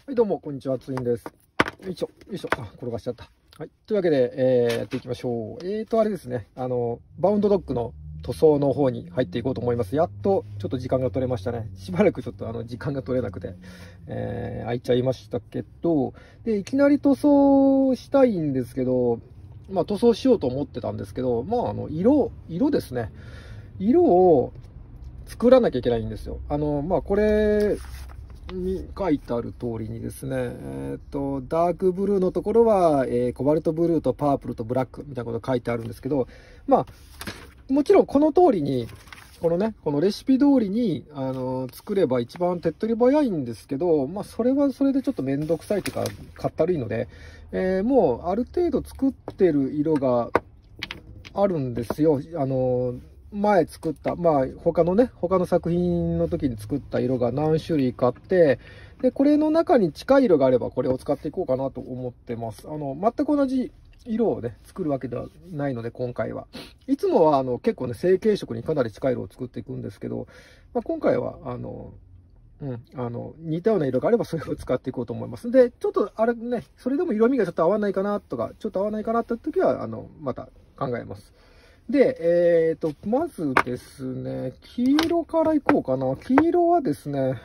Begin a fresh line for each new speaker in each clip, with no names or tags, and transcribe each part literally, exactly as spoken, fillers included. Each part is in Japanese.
はい、どうも、こんにちは、ツインです。よいしょ、よいしょ、あ、転がしちゃった。はい、というわけで、えー、やっていきましょう。えーと、あれですね、あの、バウンドドッグの塗装の方に入っていこうと思います。やっと、ちょっと時間が取れましたね。しばらくちょっと、あの、時間が取れなくて、えー、空いちゃいましたけど、で、いきなり塗装したいんですけど、まあ、塗装しようと思ってたんですけど、まあ、あの、色、色ですね。色を作らなきゃいけないんですよ。あの、まあ、これ、に書いてある通りにですね、えっと、ダークブルーのところは、えー、コバルトブルーとパープルとブラックみたいなこと書いてあるんですけど、まあ、もちろんこの通りに、このね、このレシピ通りに、あの、作れば一番手っ取り早いんですけど、まあ、それはそれでちょっとめんどくさいというか、かったるいので、えー、もうある程度作ってる色があるんですよ。あの、前作った、まあ他のね、他の作品の時に作った色が何種類かあって、で、これの中に近い色があればこれを使っていこうかなと思ってます。あの、全く同じ色をね、作るわけではないので、今回は。いつもはあの結構ね、成型色にかなり近い色を作っていくんですけど、まあ、今回は、あの、うん、あの、似たような色があればそれを使っていこうと思います。で、ちょっとあれね、それでも色味がちょっと合わないかなとか、ちょっと合わないかなって時は、あの、また考えます。で、えっと、まずですね、黄色からいこうかな。黄色はですね、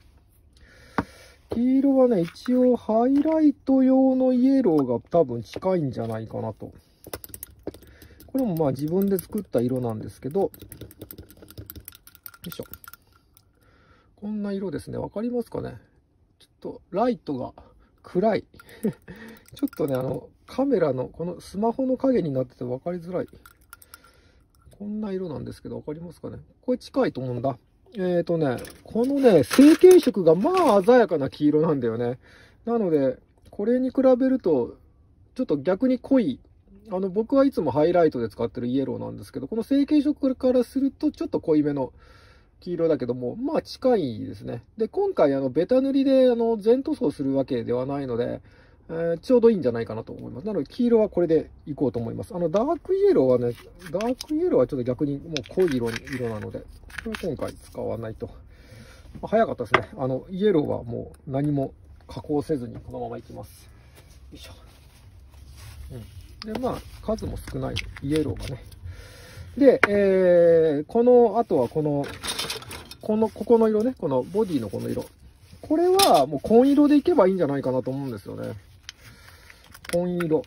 黄色はね、一応ハイライト用のイエローが多分近いんじゃないかなと。これもまあ自分で作った色なんですけど、よいしょ。こんな色ですね。わかりますかね。ちょっとライトが暗い。ちょっとね、あの、カメラのこのスマホの影になっててわかりづらい。こんな色なんですけど、わかりますかね。これ近いと思うんだ。えーとね、このね、成型色がまあ鮮やかな黄色なんだよね。なので、これに比べると、ちょっと逆に濃い。あの、僕はいつもハイライトで使ってるイエローなんですけど、この成型色からするとちょっと濃いめの黄色だけども、まあ近いですね。で、今回あの、ベタ塗りであの、全塗装するわけではないので、えー、ちょうどいいんじゃないかなと思います。なので、黄色はこれでいこうと思います。あの、ダークイエローはね、ダークイエローはちょっと逆にもう濃い色に、色なので、これは今回使わないと。まあ、早かったですね。あの、イエローはもう何も加工せずにこのままいきます。よいしょ。うん。で、まあ、数も少ない、イエローがね。で、えー、この、あとはこの、この、ここの色ね、このボディのこの色。これはもう紺色でいけばいいんじゃないかなと思うんですよね。紺色。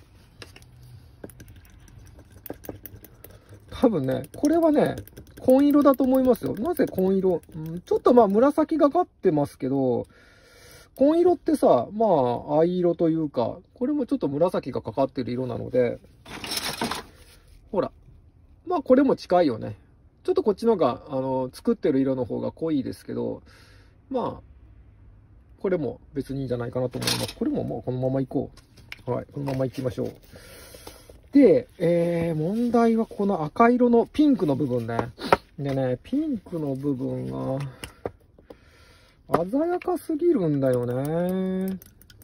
多分ね、これはね、紺色だと思いますよ。なぜ紺色、うん、ちょっとまあ紫がかってますけど、紺色ってさ、まあ藍色というか、これもちょっと紫がかかってる色なので、ほら。まあこれも近いよね。ちょっとこっちの方が、あの、作ってる色の方が濃いですけど、まあ、これも別にいいんじゃないかなと思います。これももうこのままいこう。はい、このままいきましょう。で、えー、問題はこの赤色のピンクの部分ね。でね、ピンクの部分が、鮮やかすぎるんだよね。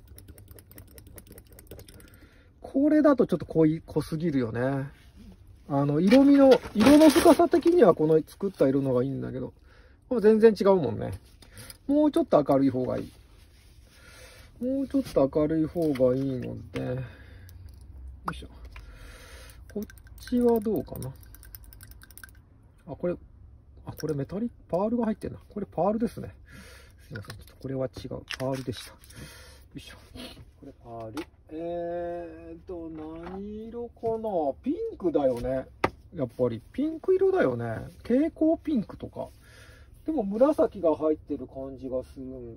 これだとちょっと濃い、濃すぎるよね。あの、色味の、色の深さ的にはこの作った色の方がいいんだけど、これ全然違うもんね。もうちょっと明るい方がいい。もうちょっと明るい方がいいので、よいしょ。こっちはどうかな。あ、これ、あ、これメタリック、パールが入ってるな。これパールですね。すいません。ちょっとこれは違う。パールでした。よいしょ。これパール。えーと、何色かな。ピンクだよね。やっぱり。ピンク色だよね。蛍光ピンクとか。でも紫が入ってる感じがするんだ。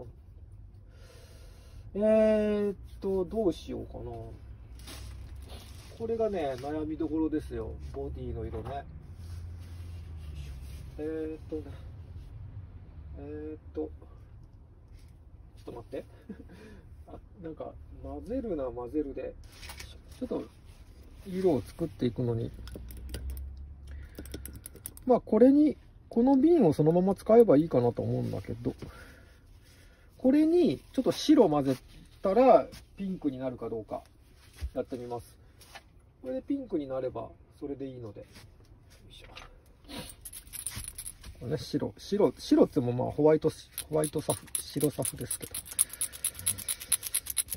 えーと、どうしようかな。これがね、悩みどころですよ。ボディの色ね。えーとね。えーと。ちょっと待って。あ、なんか、混ぜるな、混ぜるで。ちょっと、色を作っていくのに。まあ、これに、この瓶をそのまま使えばいいかなと思うんだけど。これに、ちょっと白混ぜたら、ピンクになるかどうか、やってみます。これでピンクになれば、それでいいので。よいしょ。これね、白。白、白ってもまあ、ホワイト、ホワイトサフ、白サフですけど。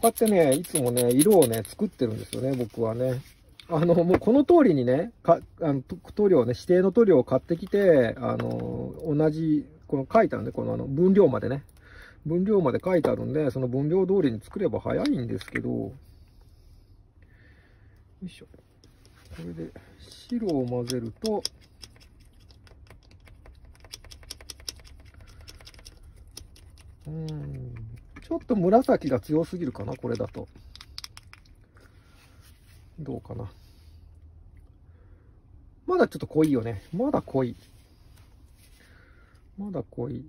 うやってね、いつもね、色をね、作ってるんですよね、僕はね。あの、もうこの通りにね、か、あの、塗料ね、指定の塗料を買ってきて、あの、同じ、この書いてあるんで、このあの、分量までね。分量まで書いてあるんで、その分量通りに作れば早いんですけど、よいしょ。これで、白を混ぜると、うーん、ちょっと紫が強すぎるかな、これだと。どうかな。まだちょっと濃いよね。まだ濃い。まだ濃い。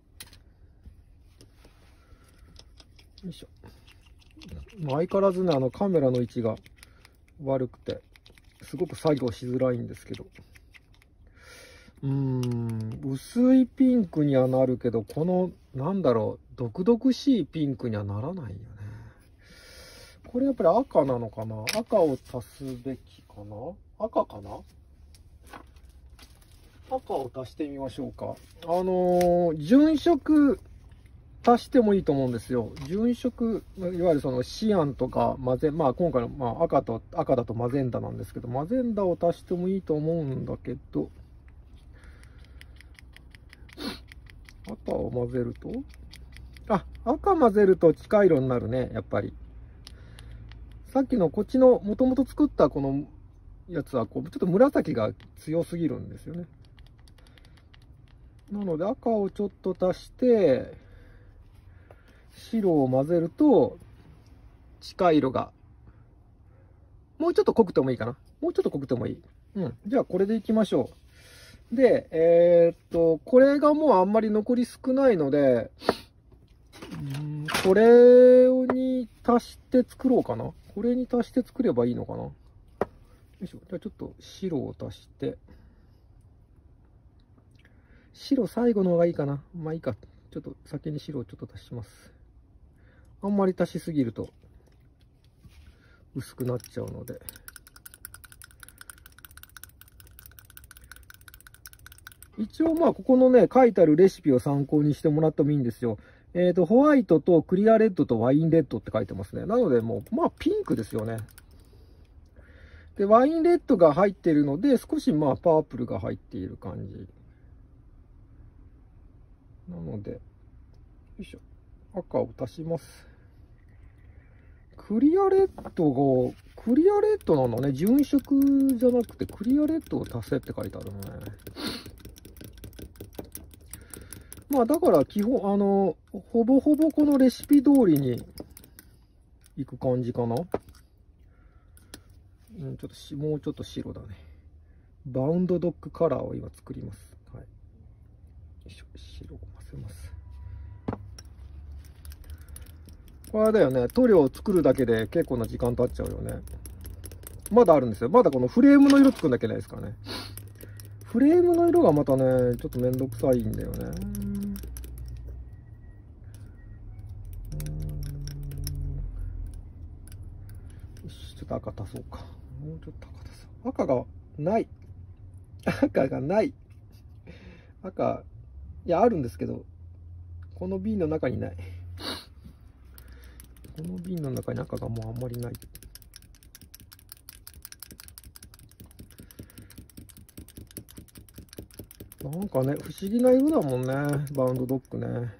よいしょ。相変わらずね、あのカメラの位置が悪くて、すごく作業しづらいんですけど。うーん、薄いピンクにはなるけど、この、なんだろう、毒々しいピンクにはならないよね。これやっぱり赤なのかな？赤を足すべきかな？赤かな？赤を足してみましょうか。あのー、純色足してもいいと思うんですよ。純色、いわゆるそのシアンとかマゼン、まあ今回の、まあ、赤と、赤だとマゼンダなんですけど、マゼンダを足してもいいと思うんだけど、赤を混ぜると、あ、赤混ぜると近い色になるね、やっぱり。さっきのこっちのもともと作ったこのやつはこう、ちょっと紫が強すぎるんですよね。なので赤をちょっと足して、白を混ぜると近い色が、もうちょっと濃くてもいいかな。もうちょっと濃くてもいい。うん。じゃあこれでいきましょう。で、えー、っと、これがもうあんまり残り少ないので、うんこれに足して作ろうかな。これに足して作ればいいのかな。よいしょ。じゃあちょっと白を足して。白最後の方がいいかな。まあいいか。ちょっと先に白をちょっと足します。あんまり足しすぎると薄くなっちゃうので。一応まあここのね、書いてあるレシピを参考にしてもらってもいいんですよ。えっと、ホワイトとクリアレッドとワインレッドって書いてますね。なのでもう、まあピンクですよね。で、ワインレッドが入っているので、少しまあパープルが入っている感じ。なので、よいしょ。赤を足します。クリアレッドが、クリアレッドなのね。純色じゃなくてクリアレッドを足せって書いてあるのね。まあだから基本、あの、ほぼほぼこのレシピ通りにいく感じかな。うん、ちょっとし、もうちょっと白だね。バウンドドッグカラーを今作ります。はい。よいしょ、白を混ぜます。これだよね。塗料を作るだけで結構な時間経っちゃうよね。まだあるんですよ。まだこのフレームの色作んなきゃいけないですからね。フレームの色がまたね、ちょっとめんどくさいんだよね。ちょっと赤足そうか。もうちょっと赤足そう。赤がない。赤がない。赤、いや、あるんですけど、この瓶の中にない。この瓶の中に赤がもうあんまりない。なんかね、不思議な色だもんね。バウンドドッグね。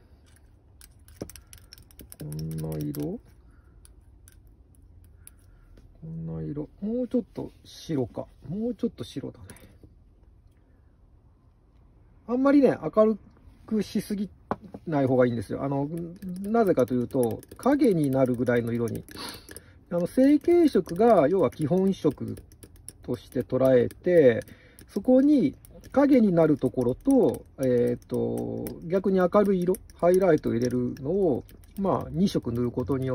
こんな色こんな色。もうちょっと白か。もうちょっと白だね。あんまりね、明るくしすぎない方がいいんですよ。あの、なぜかというと、影になるぐらいの色に。あの、成型色が、要は基本色として捉えて、そこに影になるところと、えっと、逆に明るい色、ハイライトを入れるのを、まあ、に色塗ることによって、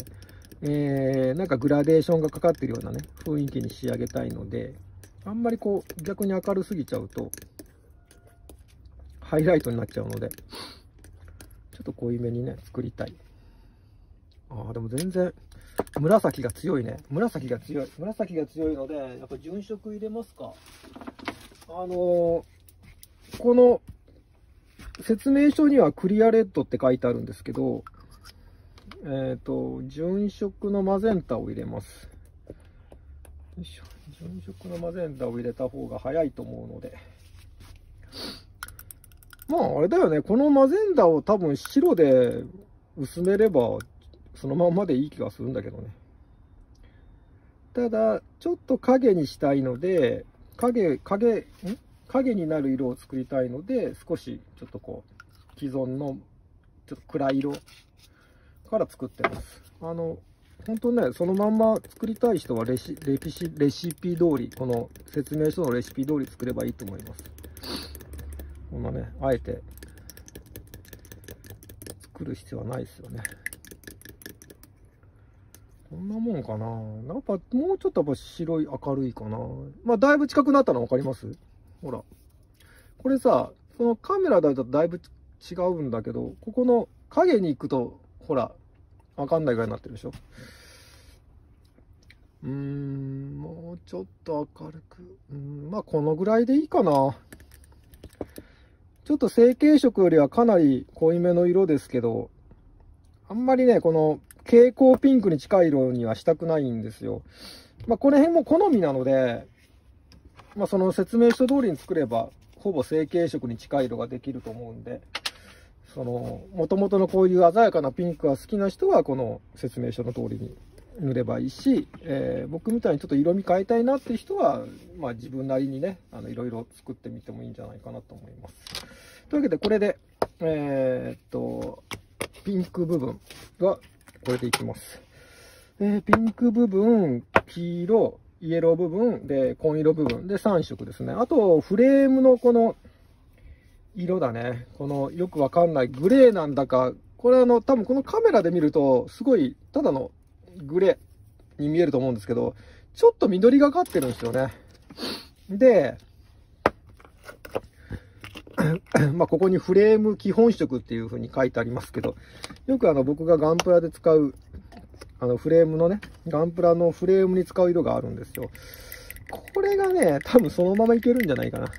えー、なんかグラデーションがかかってるようなね、雰囲気に仕上げたいので、あんまりこう、逆に明るすぎちゃうと、ハイライトになっちゃうので、ちょっと濃いめにね、作りたい。ああ、でも全然、紫が強いね。紫が強い。紫が強いので、やっぱ純色入れますか。あのー、この説明書にはクリアレッドって書いてあるんですけど、 えっと、純色のマゼンタを入れます。よいしょ。純色のマゼンタを入れた方が早いと思うので。まあ、あれだよね。このマゼンタを多分白で薄めれば、そのまんまでいい気がするんだけどね。ただ、ちょっと影にしたいので、影、影、ん影になる色を作りたいので、少しちょっとこう、既存のちょっと暗い色から作ってます。あの、本当ね、そのまんま作りたい人はレシ、レシ、レシピ通り、この説明書のレシピ通り作ればいいと思います。こんなね、あえて作る必要はないですよね。こんなもんかな。やっぱもうちょっとやっぱ白い明るいかな。まあだいぶ近くなったの分かります？ほら。これさ、そのカメラだとだいぶ違うんだけど、ここの影に行くと、ほら、わかんないぐらいになってるでしょ。うーん、もうちょっと明るく。うん、まあこのぐらいでいいかな。ちょっと成型色よりはかなり濃いめの色ですけど、あんまりね、この蛍光ピンクに近い色にはしたくないんですよ。まあこの辺も好みなので、まあその説明書通りに作れば、ほぼ成型色に近い色ができると思うんで、その、元々のこういう鮮やかなピンクが好きな人は、この説明書の通りに塗ればいいし、えー、僕みたいにちょっと色味変えたいなっていう人は、まあ自分なりにね、あの、いろいろ作ってみてもいいんじゃないかなと思います。というわけで、これで、えー、っと、ピンク部分は、これでいきます。えー、ピンク部分、黄色、イエロー部分、で、紺色部分でさん色ですね。あと、フレームのこの、色だね。このよくわかんないグレーなんだか、これあの多分このカメラで見るとすごいただのグレーに見えると思うんですけど、ちょっと緑がかってるんですよね。で、まあここにフレーム基本色っていう風に書いてありますけど、よくあの僕がガンプラで使うあのフレームのね、ガンプラのフレームに使う色があるんですよ。これがね、多分そのままいけるんじゃないかな。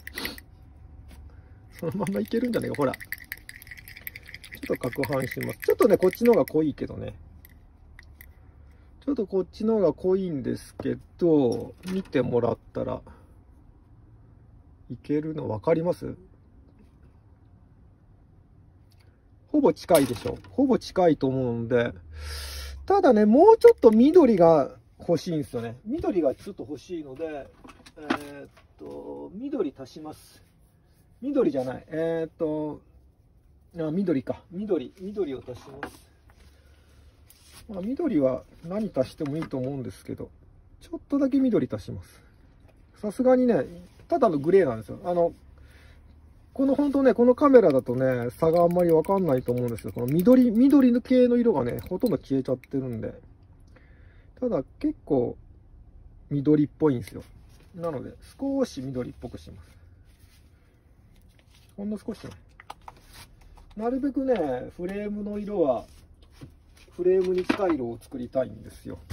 そのままいけるんじゃないか、ほら。ちょっと攪拌します。ちょっとね、こっちの方が濃いけどね。ちょっとこっちの方が濃いんですけど、見てもらったら、いけるの分かります？ほぼ近いでしょ。ほぼ近いと思うんで。ただね、もうちょっと緑が欲しいんですよね。緑がちょっと欲しいので、えー、っと、緑足します。緑じゃない。えー、っと、あ、緑か。緑。緑を足します。まあ、緑は何足してもいいと思うんですけど、ちょっとだけ緑足します。さすがにね、ただのグレーなんですよ。あの、この本当ね、このカメラだとね、差があんまりわかんないと思うんですけど、この緑、緑の系の色がね、ほとんど消えちゃってるんで、ただ結構緑っぽいんですよ。なので、少し緑っぽくします。ほんの少しね。なるべくね、フレームの色は、フレームに近い色を作りたいんですよ。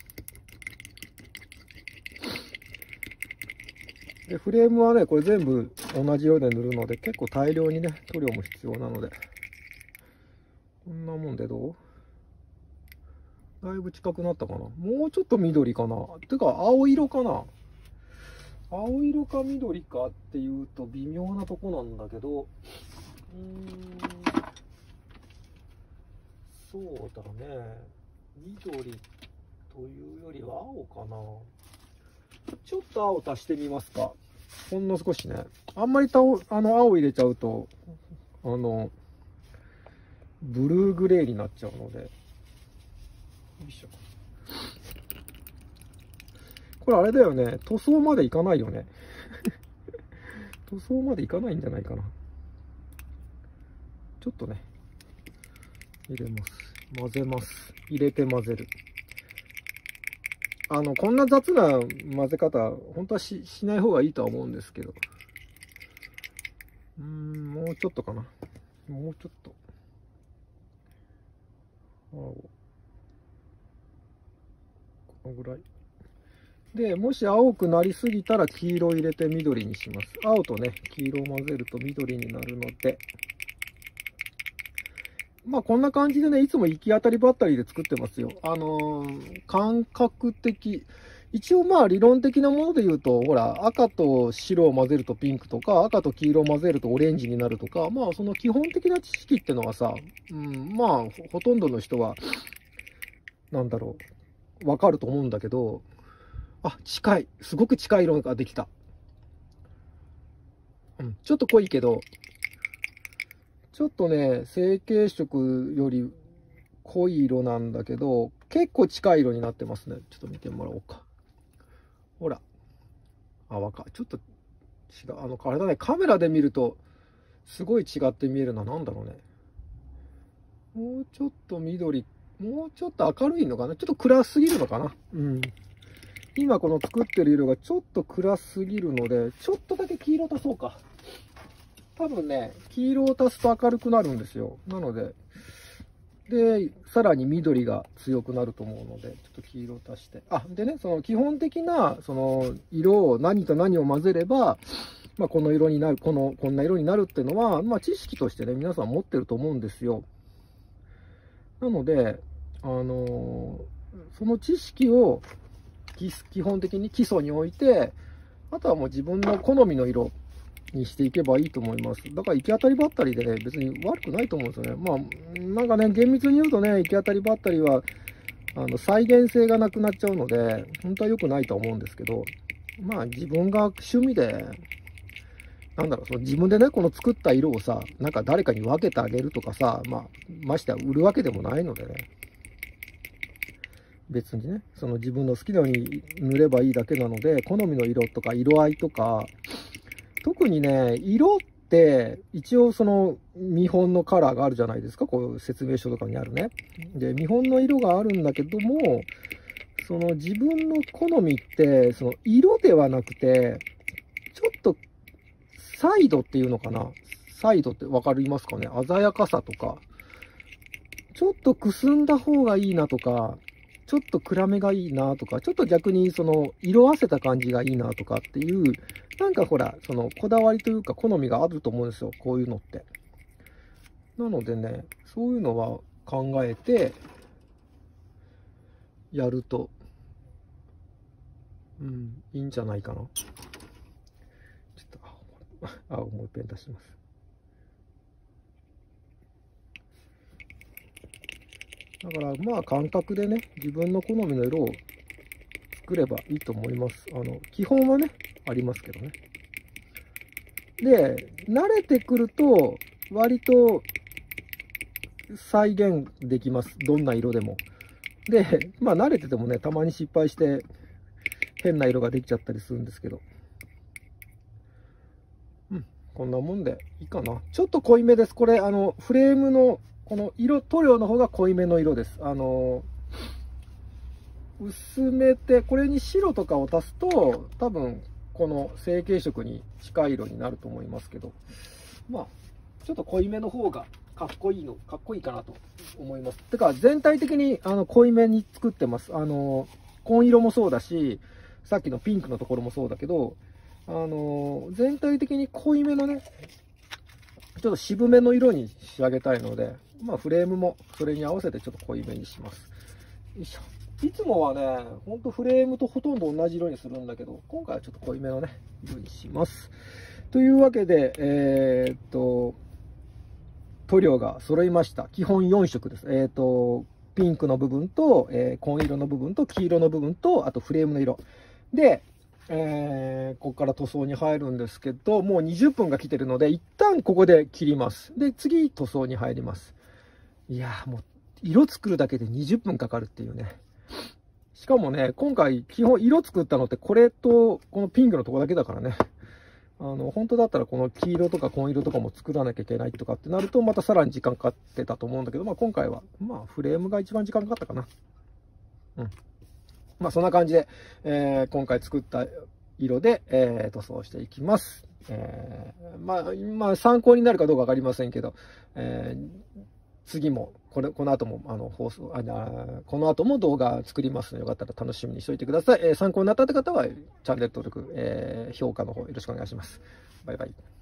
で、フレームはね、これ全部同じ色で塗るので、結構大量にね、塗料も必要なので。こんなもんでどう？だいぶ近くなったかな。もうちょっと緑かな。てか、青色かな。青色か緑かっていうと微妙なとこなんだけど、うーん、そうだね。緑というよりは青かな。ちょっと青足してみますか。ほんの少しね。あんまりたおあの青入れちゃうと、あの、ブルーグレーになっちゃうので。よいしょ。これあれだよね。塗装までいかないよね。塗装までいかないんじゃないかな。ちょっとね、入れます。混ぜます。入れて混ぜる。あの、こんな雑な混ぜ方、本当は し, しない方がいいとは思うんですけど。うーん、もうちょっとかな。もうちょっと。青。このぐらい。で、もし青くなりすぎたら黄色を入れて緑にします。青とね、黄色を混ぜると緑になるので。 まあこんな感じでね、いつも行き当たりばったりで作ってますよ。あのー、感覚的。一応まあ理論的なもので言うと、ほら、赤と白を混ぜるとピンクとか、赤と黄色を混ぜるとオレンジになるとか、まあその基本的な知識ってのはさ、うん、まあほ、ほとんどの人は、なんだろう、わかると思うんだけど、あ、近い。すごく近い色ができた。うん、ちょっと濃いけど、ちょっとね、成型色より濃い色なんだけど、結構近い色になってますね。ちょっと見てもらおうか。ほら。あ、わかる。ちょっと違う。あの、あれだね。カメラで見ると、すごい違って見えるな。なんだろうね。もうちょっと緑、もうちょっと明るいのかな。ちょっと暗すぎるのかな。うん。今この作ってる色がちょっと暗すぎるので、ちょっとだけ黄色足そうか。多分ね、黄色を足すと明るくなるんですよ。なので、で、さらに緑が強くなると思うので、ちょっと黄色を足して。あ、でね、その基本的な、その、色を何と何を混ぜれば、まあ、この色になる、この、こんな色になるっていうのは、まあ、知識としてね、皆さん持ってると思うんですよ。なので、あのー、その知識を、基本的に基礎に置いて、あとはもう自分の好みの色にしていけばいいと思います。だから行き当たりばったりでね、別に悪くないと思うんですよね。まあ、なんかね、厳密に言うとね、行き当たりばったりは、あの、再現性がなくなっちゃうので、本当は良くないと思うんですけど、まあ自分が趣味で、なんだろう、その自分でね、この作った色をさ、なんか誰かに分けてあげるとかさ、まあ、ましては売るわけでもないのでね。別にね、その自分の好きなように塗ればいいだけなので、好みの色とか色合いとか、特にね、色って一応その見本のカラーがあるじゃないですか、こう説明書とかにあるね。で、見本の色があるんだけども、その自分の好みって、その色ではなくて、ちょっとサイドっていうのかな。サイドってわかりますかね。鮮やかさとか、ちょっとくすんだ方がいいなとか、ちょっと暗めがいいなとか、ちょっと逆にその色あせた感じがいいなとかっていう、なんかほら、そのこだわりというか好みがあると思うんですよ、こういうのって。なのでね、そういうのは考えてやると、うん、いいんじゃないかな。ちょっと、あ、もう一遍出します。だからまあ感覚でね、自分の好みの色を作ればいいと思います。あの、基本はね、ありますけどね。で、慣れてくると、割と再現できます。どんな色でも。で、まあ慣れててもね、たまに失敗して変な色ができちゃったりするんですけど。うん、こんなもんでいいかな。ちょっと濃いめです。これ、あの、フレームの、この色、塗料の方が濃いめの色です。あの、薄めて、これに白とかを足すと、多分、この成型色に近い色になると思いますけど、まあ、ちょっと濃いめの方がかっこいいの、かっこいいかなと思います。てか、全体的にあの濃いめに作ってます。あの、紺色もそうだし、さっきのピンクのところもそうだけど、あの、全体的に濃いめのね、ちょっと渋めの色に仕上げたいので、まあフレームもそれに合わせてちょっと濃いめにします。よいしょ。いつもはね、ほんとフレームとほとんど同じ色にするんだけど、今回はちょっと濃いめのね、色にします。というわけで、えー、っと、塗料が揃いました。基本よん色です。えー、っと、ピンクの部分と、えー、紺色の部分と、黄色の部分と、あとフレームの色。で、えー、ここから塗装に入るんですけど、もうにじゅっぷんが来てるので、一旦ここで切ります。で、次、塗装に入ります。いやーもう、色作るだけでにじゅっぷんかかるっていうね。しかもね、今回、基本色作ったのってこれと、このピンクのとこだけだからね。あの、本当だったらこの黄色とか紺色とかも作らなきゃいけないとかってなると、またさらに時間かかってたと思うんだけど、まあ今回は、まあフレームが一番時間かかったかな。うん。まあそんな感じで、えー、今回作った色で、えー、塗装していきます。えー、まあ、まあ参考になるかどうかわかりませんけど、えー、次も、これ、この後も、あの、放送、あ、この後も動画作りますので、よかったら楽しみにしておいてください。えー、参考になったって方は、チャンネル登録、えー、評価の方よろしくお願いします。バイバイ。